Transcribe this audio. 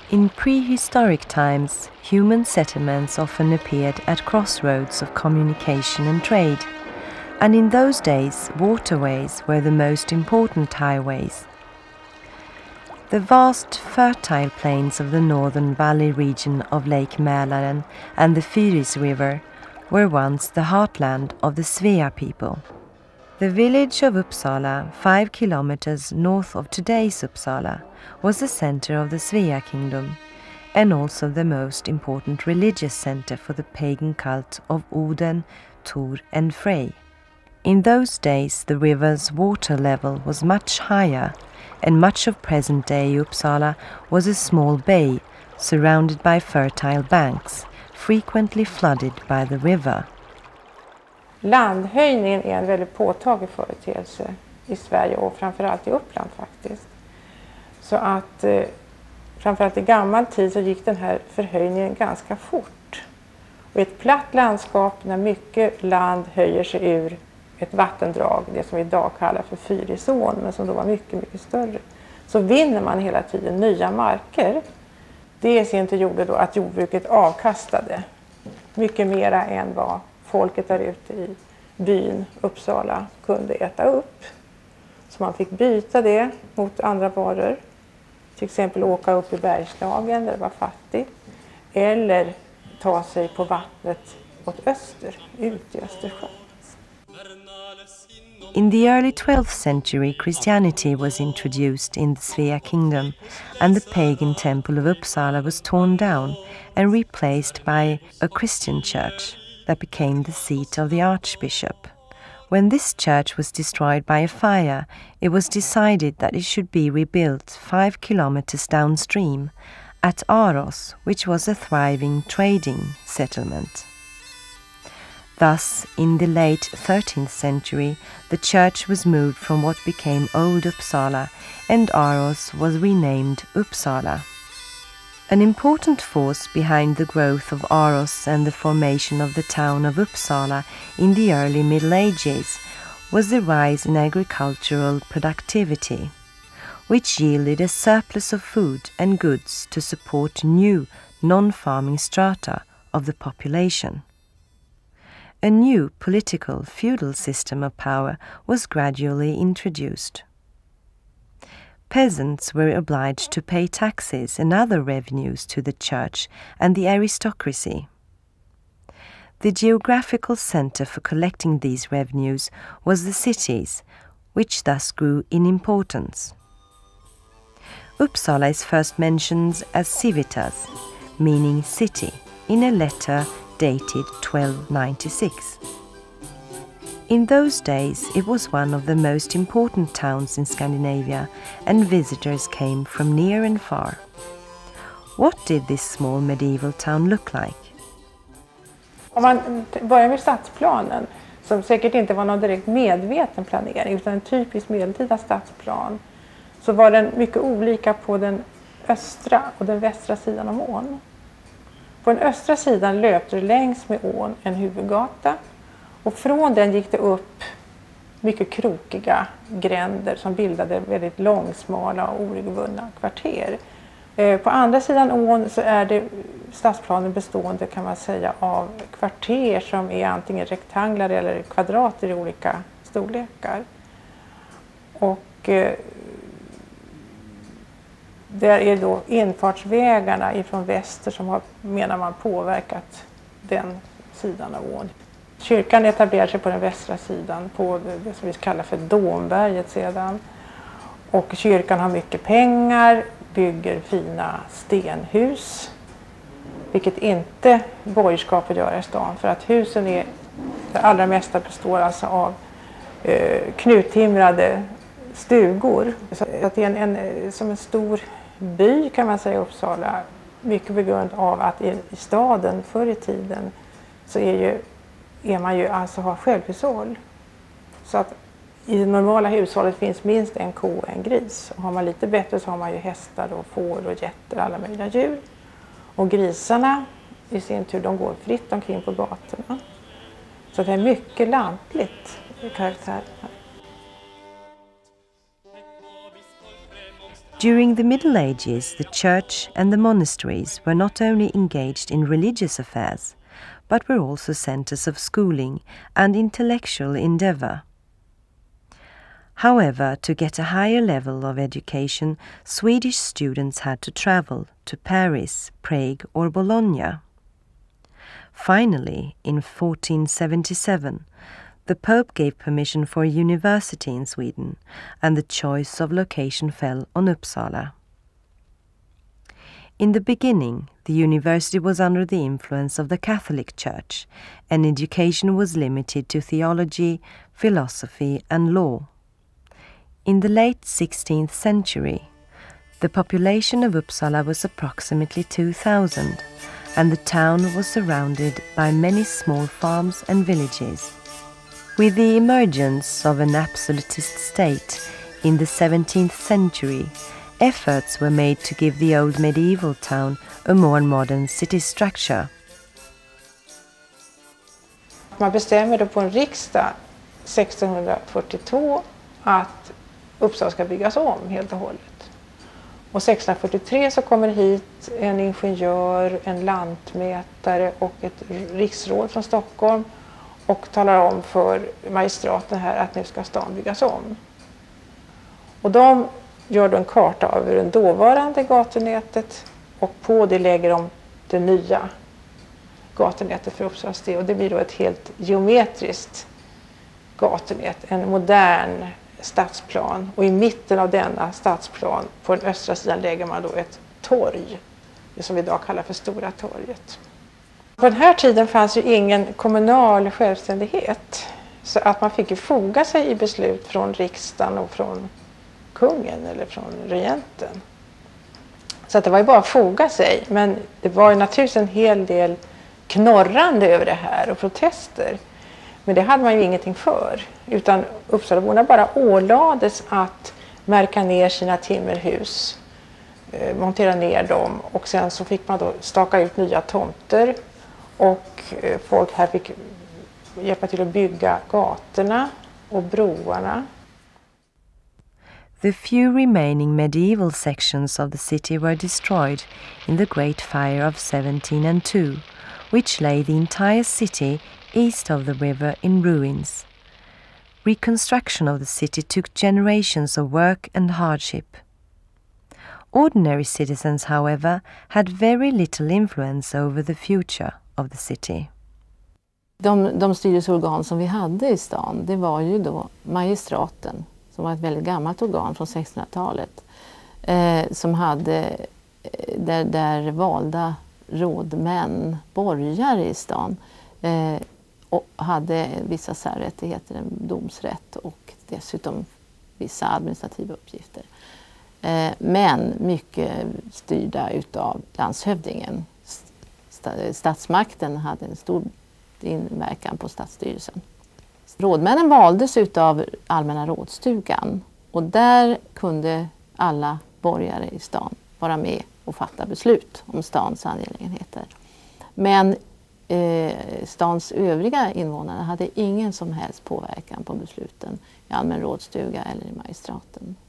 In prehistoric times, human settlements often appeared at crossroads of communication and trade, and in those days waterways were the most important highways. The vast fertile plains of the northern valley region of Lake Mälaren and the Fyris River were once the heartland of the Svea people. The village of Uppsala, 5 kilometers north of today's Uppsala, was the center of the Svea kingdom and also the most important religious center for the pagan cult of Oden, Thor and Frey. In those days the river's water level was much higher, and much of present-day Uppsala was a small bay surrounded by fertile banks, frequently flooded by the river. Landhöjningen är en väldigt påtaglig företeelse i Sverige och framförallt i Uppland faktiskt. Så att framförallt i gammal tid så gick den här förhöjningen ganska fort. Och i ett platt landskap när mycket land höjer sig ur ett vattendrag, det som vi idag kallar för Fyrisån, men som då var mycket, mycket större, så vinner man hela tiden nya marker. Det i sin tur gjorde då att jordbruket avkastade mycket mera än vad folket där ute i byn Uppsala kunde äta upp. Så man fick byta det mot andra varor. Till exempel åka upp i Bergslagen där det var fattigt. Eller ta sig på vattnet åt öster, ut i Östersjön. In the early 12th century, Christianity was introduced in the Svea kingdom, and the pagan temple of Uppsala was torn down and replaced by a Christian church that became the seat of the archbishop. When this church was destroyed by a fire, it was decided that it should be rebuilt 5 kilometers downstream at Aros, which was a thriving trading settlement. Thus, in the late 13th century, the church was moved from what became Old Uppsala, and Aros was renamed Uppsala. An important force behind the growth of Aros and the formation of the town of Uppsala in the early Middle Ages was the rise in agricultural productivity, which yielded a surplus of food and goods to support new non-farming strata of the population. A new political feudal system of power was gradually introduced. Peasants were obliged to pay taxes and other revenues to the church and the aristocracy. The geographical center for collecting these revenues was the cities, which thus grew in importance. Uppsala is first mentioned as Civitas, meaning city, in a letter dated 1296. In those days it was one of the most important towns in Scandinavia, and visitors came from near and far. What did this small medieval town look like? Om man börjar med stadsplanen, som säkert inte var någon direkt medveten planering utan en typisk medeltida stadsplan, så var den mycket olika på den östra och den västra sidan om ån. På den östra sidan löpte det längs med ån en huvudgata, och från den gick det upp mycket krokiga gränder som bildade väldigt långsmala och oregelbundna kvarter. På andra sidan ån så är det stadsplanen bestående, kan man säga, av kvarter som är antingen rektanglar eller kvadrater i olika storlekar. Och där är då infartsvägarna ifrån väster som har, menar man, påverkat den sidan av ån. Kyrkan etablerar sig på den västra sidan, på det som vi kallar för Domberget sedan. Och kyrkan har mycket pengar, bygger fina stenhus, vilket inte borgerskapet gör i stan, för att husen är, det allra mesta består alltså av knuttimrade stugor. Så att det är som en stor by, kan man säga, i Uppsala, mycket på grund av att i staden förr i tiden så är man ju alltså har självhushåll. Så att i det normala hushållet finns minst en ko och en gris. Och har man lite bättre så har man ju hästar och får och getter, alla möjliga djur. Och grisarna i sin tur, de går fritt omkring på gatorna. Så det är mycket lantligt karaktär. During the Middle Ages, the church and the monasteries were not only engaged in religious affairs, but were also centers of schooling and intellectual endeavor. However, to get a higher level of education, Swedish students had to travel to Paris, Prague or Bologna. Finally, in 1477, the Pope gave permission for a university in Sweden, and the choice of location fell on Uppsala. In the beginning, the university was under the influence of the Catholic Church, and education was limited to theology, philosophy and law. In the late 16th century, the population of Uppsala was approximately 2,000, and the town was surrounded by many small farms and villages. With the emergence of an absolutist state in the 17th century, efforts were made to give the old medieval town a more modern city structure. Man bestämmer då på en riksdag 1642 att Uppsala ska byggas om helt och hållet. Och 1643 så kommer hit en ingenjör, en lantmätare och ett riksråd från Stockholm och talar om för magistraten här att nu ska stan byggas om. Och de gör då en karta över det dåvarande gatunätet och på det lägger de det nya gatunätet för Uppsalas del. Och det blir då ett helt geometriskt gatunät, en modern stadsplan. Och i mitten av denna stadsplan på den östra sidan lägger man då ett torg, det som vi idag kallar för Stora torget. På den här tiden fanns ju ingen kommunal självständighet, så att man fick ju foga sig i beslut från riksdagen och från kungen eller från regenten. Så att det var ju bara att foga sig, men det var ju naturligtvis en hel del knorrande över det här och protester. Men det hade man ju ingenting för, utan Uppsalaborna bara ålades att märka ner sina timmerhus, montera ner dem och sen så fick man då staka ut nya tomter och folk här fick hjälpa till att bygga gatorna och broarna. The few remaining medieval sections of the city were destroyed in the Great Fire of 1702, which lay the entire city east of the river in ruins. Reconstruction of the city took generations of work and hardship. Ordinary citizens, however, had very little influence over the future of the city. De styrelseorgan som vi hade i stan, det var ju då magistraten, som var ett väldigt gammalt organ från 1600-talet, som hade där valda rådmän, borgare i stan, och hade vissa särrättigheter, en domsrätt och dessutom vissa administrativa uppgifter. Men mycket styrda utav landshövdingen. Statsmakten hade en stor inverkan på stadsstyrelsen. Rådmännen valdes utav allmänna rådstugan och där kunde alla borgare i stan vara med och fatta beslut om stans angelägenheter. Men stans övriga invånare hade ingen som helst påverkan på besluten i allmän rådstuga eller i magistraten.